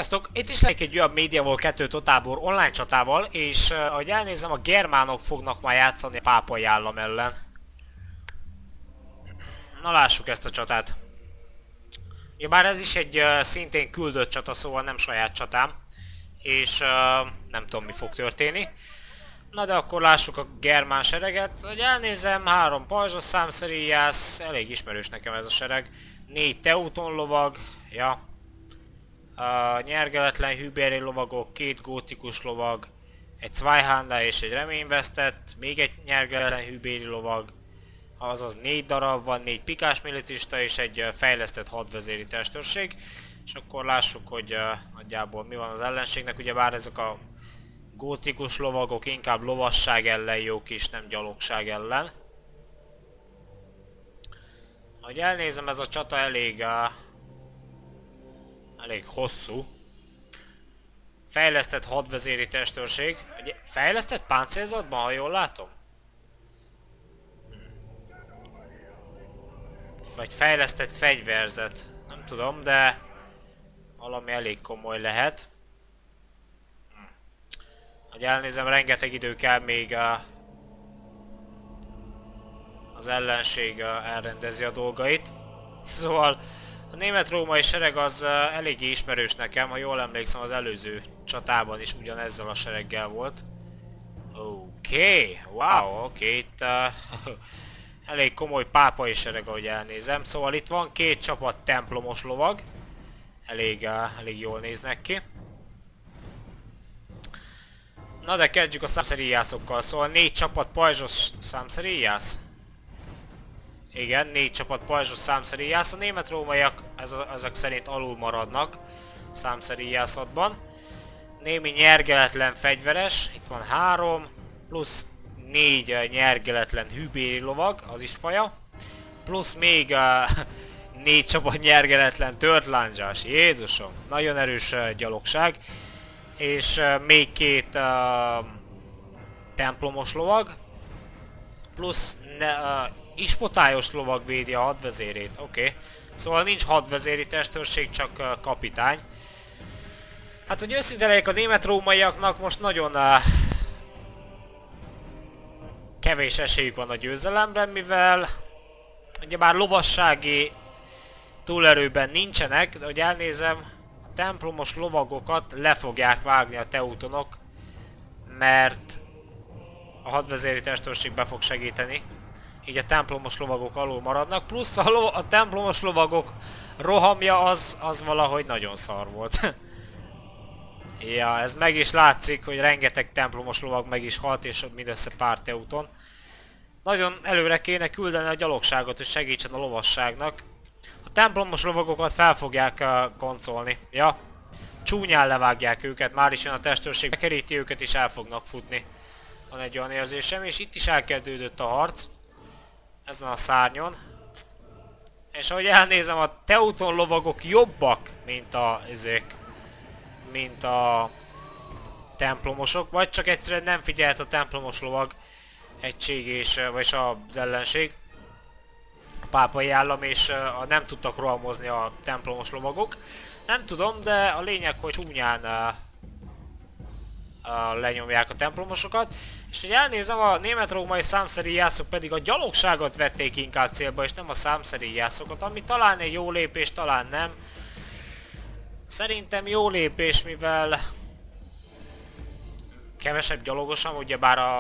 Sziasztok! Itt is lennék egy olyan Medieval 2 Total War online csatával, és ahogy elnézem, a germánok fognak már játszani a pápai állam ellen. Na lássuk ezt a csatát. Ja, bár ez is egy szintén küldött csata, szóval nem saját csatám. És nem tudom, mi fog történni. Na de akkor lássuk a germán sereget. Hogy elnézem, 3 pajzsos számszeríjász, elég ismerős nekem ez a sereg. 4 teuton lovag, ja. Nyergeletlen hűbéri lovagok, 2 gótikus lovag, egy Zweihander és egy reményvesztett, még egy nyergeletlen hűbéri lovag, azaz 4 darab van, 4 pikás milicista és egy fejlesztett hadvezéri testőrség. És akkor lássuk, hogy nagyjából mi van az ellenségnek, ugyebár ezek a gótikus lovagok inkább lovasság ellen jók is, nem gyalogság ellen. Ahogy elnézem, ez a csata elég hosszú. Fejlesztett hadvezéri testőrség. Fejlesztett páncélzatban, ha jól látom? Vagy fejlesztett fegyverzet. Nem tudom, de valami elég komoly lehet. Hogy elnézem, rengeteg idő kell még az ellenség elrendezi a dolgait. Szóval a német-római sereg az eléggé ismerős nekem, ha jól emlékszem, az előző csatában is ugyanezzel a sereggel volt. Oké, wow, oké, itt elég komoly pápai sereg, ahogy elnézem. Szóval itt van 2 csapat templomos lovag, elég jól néznek ki. Na de kezdjük a számszeríjászokkal, szóval 4 csapat pajzsos számszeríjász. Igen, 4 csapat pajzsos számszeríjász. A német-rómaiak ezek szerint alul maradnak számszeríjászatban. Némi nyergeletlen fegyveres, itt van 3, plusz 4 nyergeletlen hűbéri lovag, az is faja. Plusz még 4 csapat nyergeletlen tört lándzsás. Jézusom, nagyon erős gyalogság. És még 2 templomos lovag. Plusz ispotályos lovag védi a hadvezérét, oké. Szóval nincs hadvezéri testőrség, csak kapitány. Hát, hogy őszinte legyek, a német-rómaiaknak most nagyon kevés esélyük van a győzelemre, mivel ugyebár lovassági túlerőben nincsenek, de hogy elnézem, a templomos lovagokat le fogják vágni a teutonok, mert a hadvezéri testőrség be fog segíteni. Így a templomos lovagok alul maradnak, plusz a templomos lovagok rohamja az valahogy nagyon szar volt. Ja, ez meg is látszik, hogy rengeteg templomos lovag meg is halt, és mindössze pár teuton. Nagyon előre kéne küldeni a gyalogságot, hogy segítsen a lovasságnak. A templomos lovagokat fel fogják koncolni, ja. Csúnyán levágják őket, már is jön a testőrség, bekeríti őket és el fognak futni. Van egy olyan érzésem, és itt is elkezdődött a harc. Ezen a szárnyon. És ahogy elnézem, a teuton lovagok jobbak, mint a templomosok, vagy csak egyszerűen nem figyelt a templomos lovag egység vagyis az ellenség, a pápai állam, és nem tudtak rohamozni a templomos lovagok. Nem tudom, de a lényeg, hogy csúnyán lenyomják a templomosokat. És hogy elnézem, a német-római számszeríjászok pedig a gyalogságot vették inkább célba, és nem a számszeríjászokat, ami talán egy jó lépés, talán nem. Szerintem jó lépés, mivel kevesebb gyalogosan, ugyebár a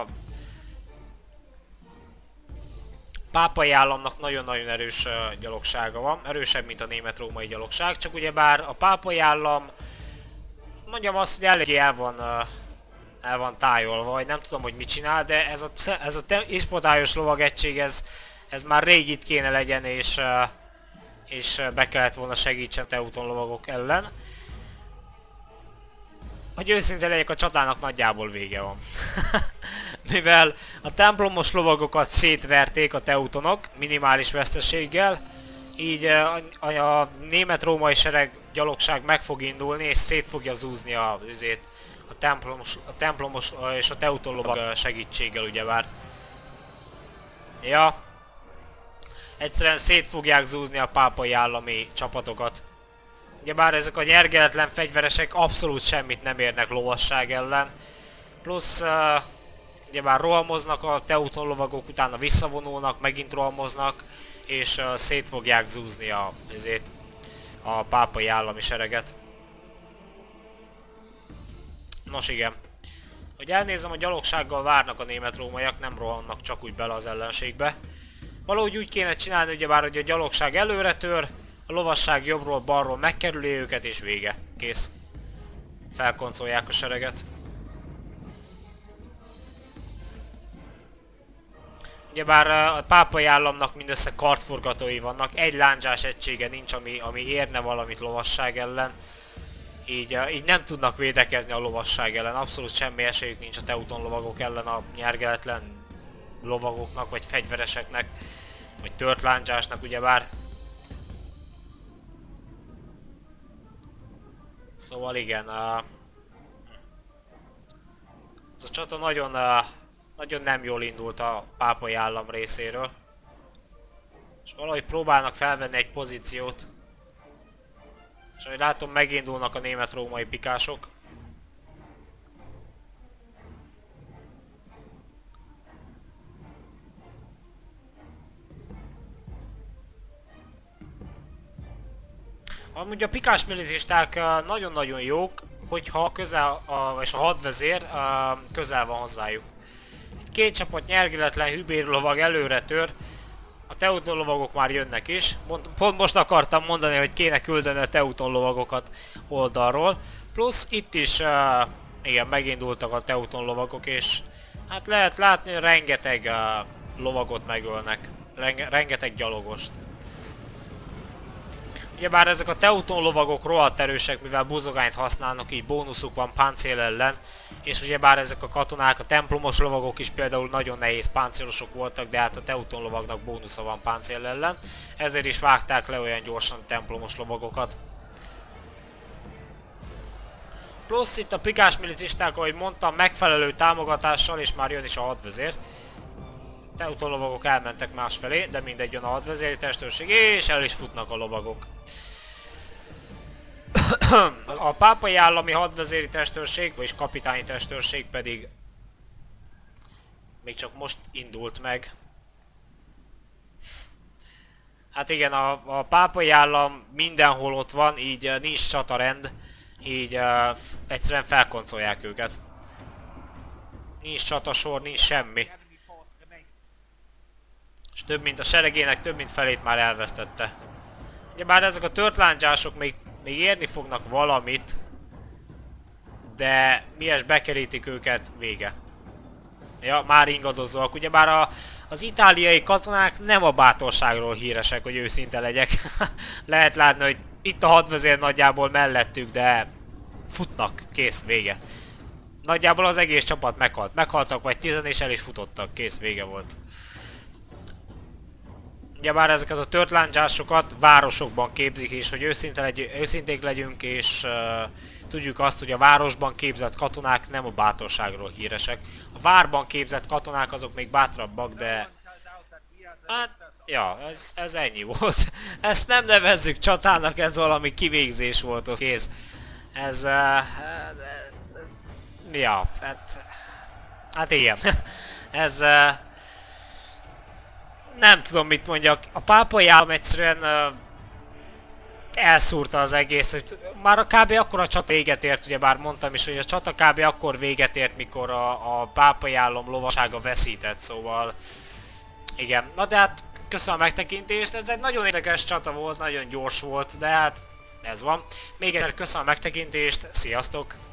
pápai államnak nagyon-nagyon erős gyalogsága van, erősebb, mint a német-római gyalogság, csak ugyebár a pápai állam, mondjam azt, hogy eléggé el van tájolva, vagy nem tudom, hogy mit csinál, de ez a ispotályos lovagegység, ez már rég itt kéne legyen, és be kellett volna segítsen teuton lovagok ellen. Hogy őszinte legyek, a csatának nagyjából vége van. Mivel a templomos lovagokat szétverték a teutonok minimális veszteséggel, így a német-római sereg gyalogság meg fog indulni, és szét fogja zúzni a templomos és a teuton lovag segítséggel, ugyebár. Ja. Egyszerűen szét fogják zúzni a pápai állami csapatokat. Ugyebár ezek a nyergeletlen fegyveresek abszolút semmit nem érnek lovasság ellen. Plusz ugyebár rohamoznak a teuton lovagok, utána visszavonulnak, megint rohamoznak, és szét fogják zúzni a pápai állami sereget. Nos igen. Hogy elnézem, a gyalogsággal várnak a német-rómaiak, nem rohannak csak úgy bele az ellenségbe. Valahogy úgy kéne csinálni, ugyebár, hogy a gyalogság előre tör, a lovasság jobbról-balról megkerüli őket, és vége. Kész. Felkoncolják a sereget. Ugyebár a pápai államnak mindössze kardforgatói vannak, egy lándzsás egysége nincs, ami érne valamit lovasság ellen. Így nem tudnak védekezni a lovasság ellen, abszolút semmi esélyük nincs a teuton lovagok ellen, a nyergeletlen lovagoknak, vagy fegyvereseknek, vagy tört lándzsásnak ugyebár. Szóval igen, ez a csata nagyon nem jól indult a pápai állam részéről. És valahogy próbálnak felvenni egy pozíciót. És ahogy látom, megindulnak a német-római pikások. Amúgy a pikás milizisták nagyon-nagyon jók, hogyha és a hadvezér közel van hozzájuk. Itt két csapat nyergeletlen hübérlovag előre tör, a teuton lovagok már jönnek is. Pont most akartam mondani, hogy kéne küldeni a teuton lovagokat oldalról. Plusz itt is, igen, megindultak a teuton lovagok, és hát lehet látni, hogy rengeteg lovagot megölnek. Rengeteg gyalogost. Ugyebár ezek a teuton lovagok rohadt erősek, mivel buzogányt használnak, így bónuszuk van páncél ellen. És ugyebár ezek a katonák, a templomos lovagok is például nagyon nehéz páncélosok voltak, de hát a teuton lovagnak bónusza van páncél ellen. Ezért is vágták le olyan gyorsan a templomos lovagokat. Plusz itt a pikás milicisták, ahogy mondtam, megfelelő támogatással, és már jön is a hadvezér. Teuton lovagok elmentek másfelé, de mindegy, jön a hadvezéri testőrség, és el is futnak a lovagok. A pápai állami hadvezéri testőrség, vagyis kapitányi testőrség pedig még csak most indult meg. Hát igen, a pápai állam mindenhol ott van, így nincs csatarend, így egyszerűen felkoncolják őket. Nincs csatasor, nincs semmi. És a seregének több mint felét már elvesztette. Ugyebár ezek a tört lándzsások még érni fognak valamit, de mihez bekerítik őket, vége. Ja, már ingadozóak. Ugyebár az itáliai katonák nem a bátorságról híresek, hogy őszinte legyek. Lehet látni, hogy itt a hadvezér nagyjából mellettük, de futnak, kész, vége. Nagyjából az egész csapat meghalt. Meghaltak vagy 10 és el is futottak, kész, vége volt. Ugyebár ezeket a tört lándzsásokat városokban képzik, és hogy őszinték legyünk, és tudjuk azt, hogy a városban képzett katonák nem a bátorságról híresek. A várban képzett katonák azok még bátrabbak, de... Hát, ja, ez ennyi volt. Ezt nem nevezzük csatának, ez valami kivégzés volt, az kész. Ez... ja, hát igen. Ez... nem tudom mit mondjak, a pápai állam egyszerűen elszúrta az egész, hogy már kb. Akkor a csata véget ért, ugyebár mondtam is, hogy a csata kb. Akkor véget ért, mikor a pápai állam lovasága veszített, szóval igen. Na de hát köszönöm a megtekintést, ez egy nagyon érdekes csata volt, nagyon gyors volt, de hát ez van. Még egyszer köszönöm a megtekintést, sziasztok!